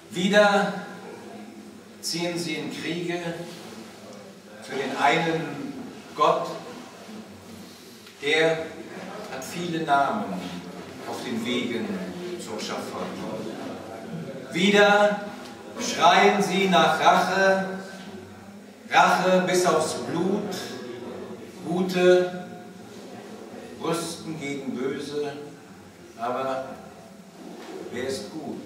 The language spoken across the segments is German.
Wieder ziehen sie in Kriege für den einen Gott. Er hat viele Namen auf den Wegen zum Schafott. Wieder schreien sie nach Rache, Rache bis aufs Blut. Gute rüsten gegen Böse, aber wer ist gut?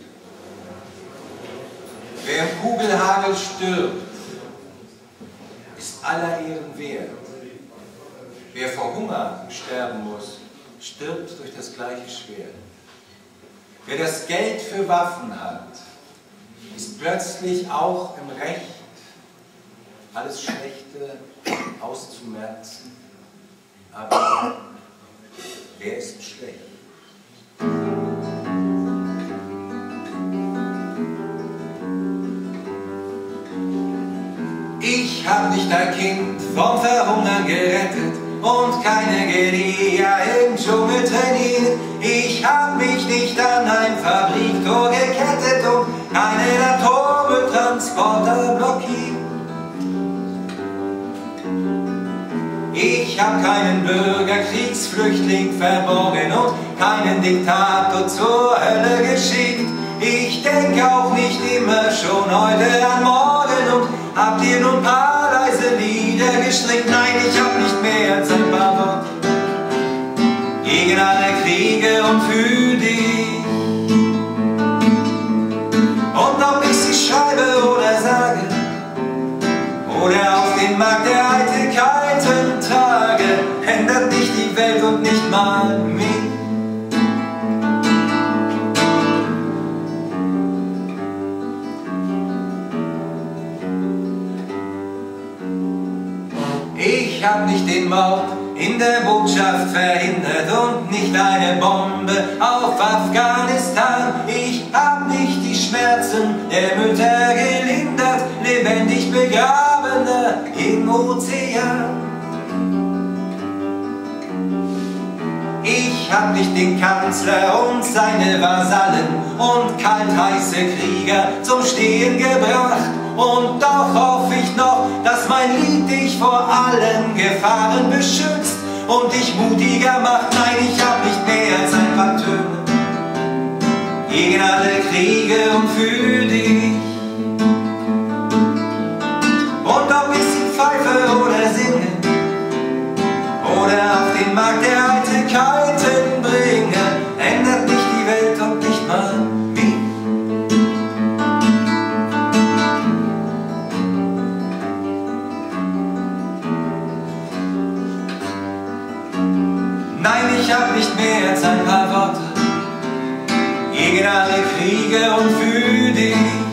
Wer im Kugelhagel stirbt, ist aller Ehren wert. Wer vor Hunger sterben muss, stirbt durch das gleiche Schwert. Wer das Geld für Waffen hat, ist plötzlich auch im Recht, alles Schlechte auszumerzen. Aber wer ist schlecht? Ich hab nicht ein Kind vom Verhungern gerettet und keine Guerilla im Dschungel trainiert. Ich hab mich nicht an ein Fabriktor gekettet und keinen Atommülltransporter blockiert. Ich hab keinen Bürgerkriegsflüchtling verborgen und keinen Diktator zur Hölle geschickt. Ich denke auch nicht immer schon heute an morgen und hab dir nun paar leise Lieder gestrickt. Nein, ich hab nicht mehr als ein paar Worte gegen alle Kriege und für dich. Und ob ich sie schreibe oder sage oder auf den Markt der Eitelkeiten trage, ändert nicht die Welt und nicht mal mich. Ich hab nicht den Mord in der Botschaft verhindert und nicht eine Bombe auf Afghanistan. Ich hab nicht die Schmerzen der Mütter gelindert, lebendig Begrabene im Ozean. Ich hab nicht den Kanzler und seine Vasallen und kaltheiße Krieger zum Stehen gebracht. Und doch hoffe ich noch, dass mein Lied dich vor allen Gefahren beschützt und dich mutiger macht. Nein, ich hab nicht mehr als ein paar Töne gegen alle Kriege und für dich. Und ob ich sie pfeife oder singe oder auf den Markt der Eitelkeiten bringe, ändert nicht die Welt und nicht mal mich. Nein, ich hab nicht mehr als ein paar Worte gegen alle Kriege und für dich.